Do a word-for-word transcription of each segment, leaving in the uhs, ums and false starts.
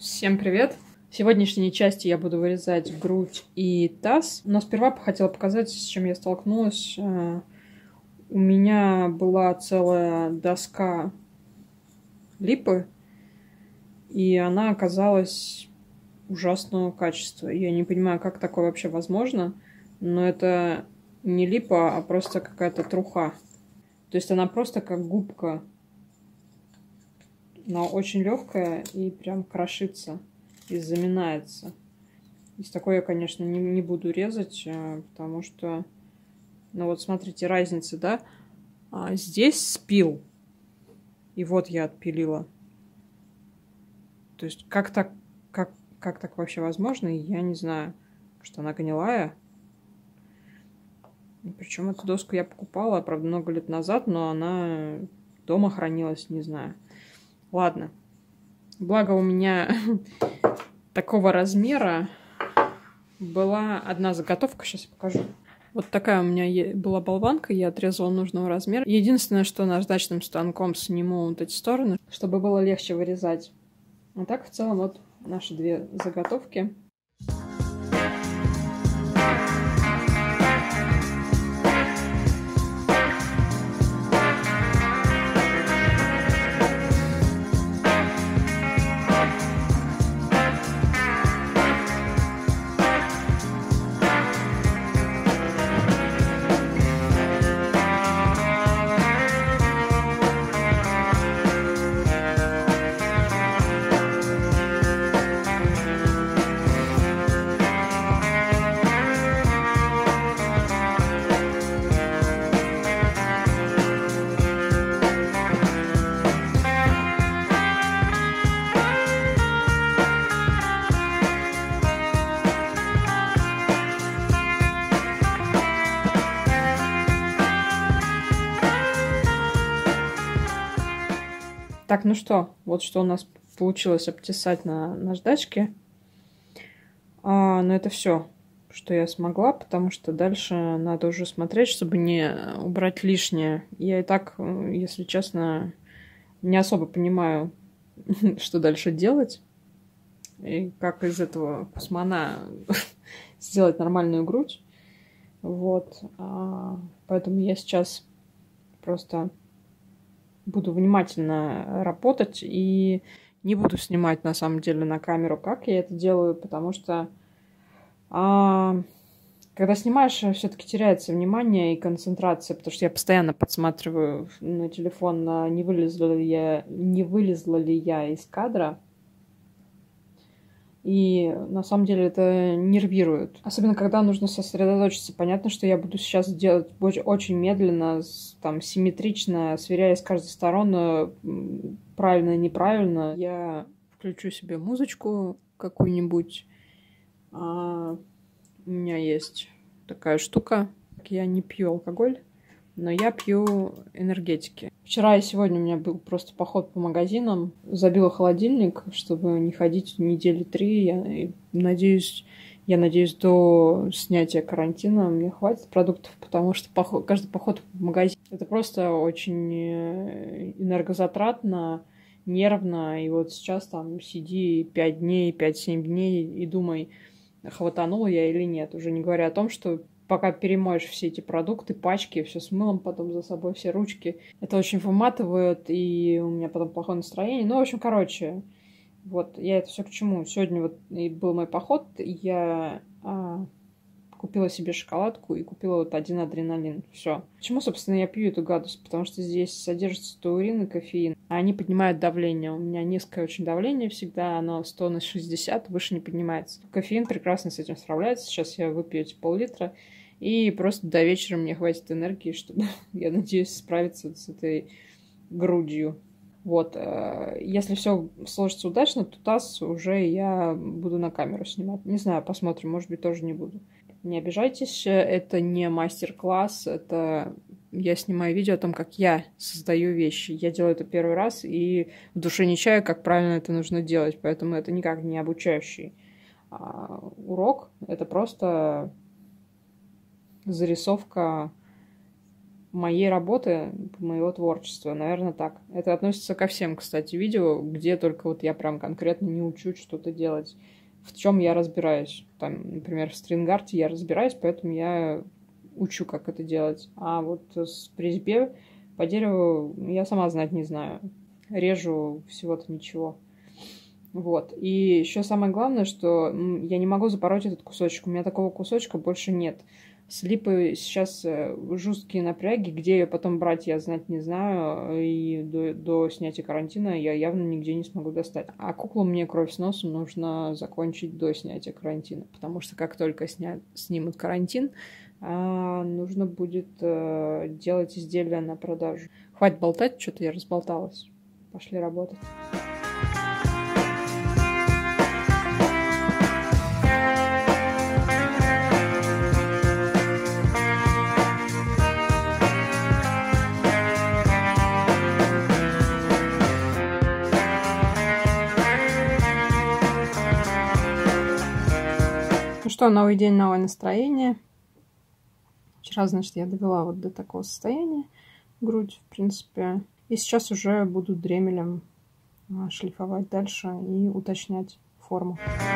Всем привет! В сегодняшней части я буду вырезать грудь и таз, но сперва хотела показать, с чем я столкнулась. У меня была целая доска липы, и она оказалась ужасного качества. Я не понимаю, как такое вообще возможно, но это не липа, а просто какая-то труха. То есть она просто как губка, но очень легкая и прям крошится и заминается. Из такой я, конечно, не, не буду резать, потому что, ну вот смотрите, разница, да? А здесь спил, и вот я отпилила. То есть как так, как, как так вообще возможно, я не знаю, что она гнилая. Причем эту доску я покупала, правда, много лет назад, но она дома хранилась, не знаю. Ладно. Благо у меня такого размера была одна заготовка, сейчас я покажу. Вот такая у меня была болванка, я отрезала нужного размера. Единственное, что наждачным станком сниму вот эти стороны, чтобы было легче вырезать. А так, в целом, вот наши две заготовки. Так, ну что, вот что у нас получилось обтесать на наждачке. А, но это все, что я смогла, потому что дальше надо уже смотреть, чтобы не убрать лишнее. Я и так, если честно, не особо понимаю, что дальше делать. И как из этого кусмана сделать нормальную грудь. Вот. А, поэтому я сейчас просто буду внимательно работать и не буду снимать на самом деле на камеру, как я это делаю, потому что а, когда снимаешь, все-таки теряется внимание и концентрация, потому что я постоянно подсматриваю на телефон, не вылезла ли я, не вылезла ли я из кадра. И на самом деле это нервирует. Особенно, когда нужно сосредоточиться. Понятно, что я буду сейчас делать очень медленно, там, симметрично, сверяясь с каждой стороны, правильно и неправильно. Я включу себе музычку какую-нибудь. А у меня есть такая штука. Я не пью алкоголь, но я пью энергетики. Вчера и сегодня у меня был просто поход по магазинам. Забила холодильник, чтобы не ходить недели три. Я надеюсь, я надеюсь, до снятия карантина мне хватит продуктов, потому что поход, каждый поход в магазин — это просто очень энергозатратно, нервно. И вот сейчас там сиди пять дней, пять-семь дней и думай, хватанула я или нет. Уже не говоря о том, что пока перемоешь все эти продукты, пачки, все с мылом, потом за собой все ручки. Это очень выматывает, и у меня потом плохое настроение. Ну, в общем, короче, вот я это все к чему. Сегодня вот и был мой поход, я а, купила себе шоколадку и купила вот один адреналин. Все. Почему, собственно, я пью эту гадость? Потому что здесь содержится таурин и кофеин, а они поднимают давление. У меня низкое очень давление всегда, оно сто на шестьдесят, выше не поднимается. Кофеин прекрасно с этим справляется. Сейчас я выпью эти пол-литра. И просто до вечера мне хватит энергии, чтобы, я надеюсь, справиться с этой грудью. Вот. Если все сложится удачно, то таз уже я буду на камеру снимать. Не знаю, посмотрим, может быть, тоже не буду. Не обижайтесь, это не мастер-класс, это я снимаю видео о том, как я создаю вещи. Я делаю это первый раз и в душе не чаю, как правильно это нужно делать, поэтому это никак не обучающий урок, это просто зарисовка моей работы, моего творчества, наверное, так. Это относится ко всем, кстати, видео, где только вот я прям конкретно не учусь что-то делать, в чем я разбираюсь. Там, например, в стрингарте я разбираюсь, поэтому я учу, как это делать. А вот с по резьбе по дереву я сама знать не знаю. Режу всего-то ничего. Вот. И еще самое главное, что я не могу запороть этот кусочек. У меня такого кусочка больше нет. С липой сейчас жесткие напряги. Где ее потом брать, я знать не знаю. И до, до снятия карантина я явно нигде не смогу достать. А куклу мне кровь с носу нужно закончить до снятия карантина. Потому что как только снят, снимут карантин, нужно будет делать изделия на продажу. Хватит болтать, что-то я разболталась. Пошли работать. Ну что, новый день, новое настроение. Вчера, значит, я довела вот до такого состояния грудь, в принципе. И сейчас уже буду дремелем шлифовать дальше и уточнять форму.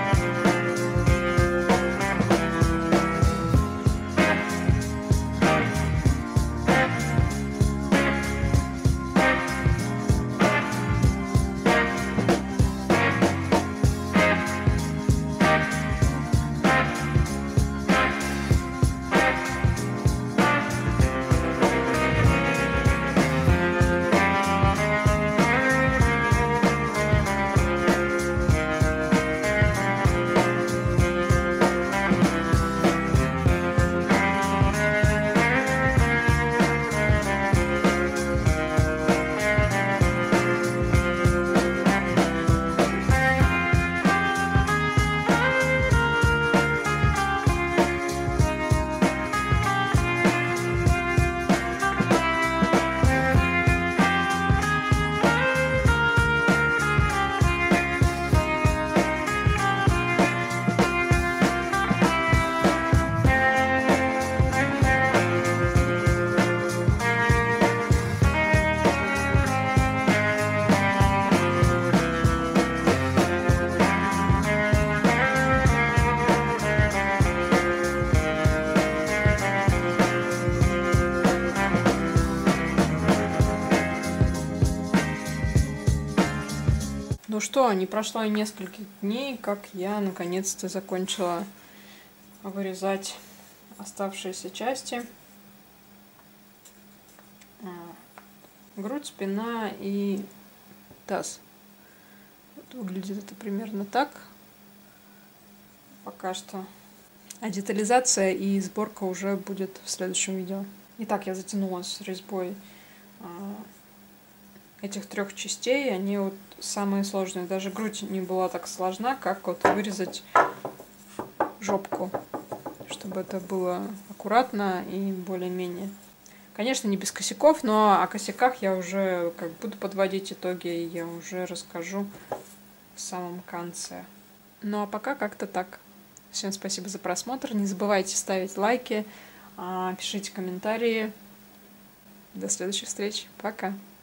Ну что, не прошло и нескольких дней, как я наконец-то закончила вырезать оставшиеся части. Грудь, спина и таз. Вот выглядит это примерно так пока что. А детализация и сборка уже будет в следующем видео. Итак, я затянула с резьбой этих трех частей. Они вот самые сложные. Даже грудь не была так сложна, как вот вырезать жопку, чтобы это было аккуратно и более-менее. Конечно, не без косяков, но о косяках я уже как буду подводить итоги, и я уже расскажу в самом конце. Ну а пока как-то так. Всем спасибо за просмотр. Не забывайте ставить лайки, пишите комментарии. До следующих встреч. Пока.